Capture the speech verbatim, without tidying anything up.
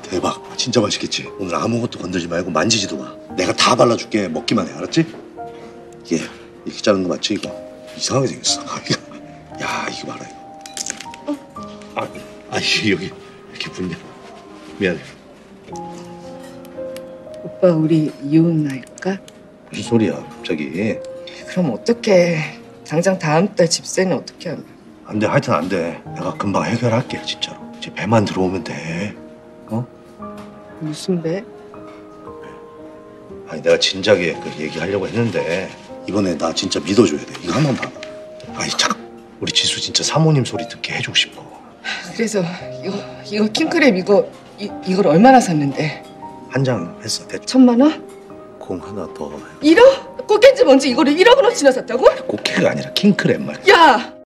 대박. 진짜 맛있겠지? 오늘 아무것도 건들지 말고 만지지도 마. 내가 다 발라줄게. 먹기만 해. 알았지? 이게 이렇게 자른 거 맞지 이거? 이상하게 생겼어. 야 이거 봐라 이거. 어? 아, 아 여기 이렇게 붙냐? 미안해. 오빠 우리 이혼할까? 무슨 소리야 갑자기? 그럼 어떡해. 당장 다음 달 집세는 어떻게 하면? 안 돼. 하여튼 안 돼. 내가 금방 해결할게 진짜로. 이제 배만 들어오면 돼. 어? 무슨 배? 아니 내가 진작에 그 얘기하려고 했는데 이번에 나 진짜 믿어줘야 돼. 이거 한번 봐봐. 아니 참 우리 지수 진짜 사모님 소리 듣게 해주고 싶어. 그래서 이거 이거 킹크랩 이거 이, 이걸 얼마나 샀는데? 한 장 했어. 대충. 천만 원? 공 하나 더. 일억? 꽃겐지 먼저 이거를 일억 원어치나 샀다고? 꽃게가 아니라 킹크랩 말이야. 야!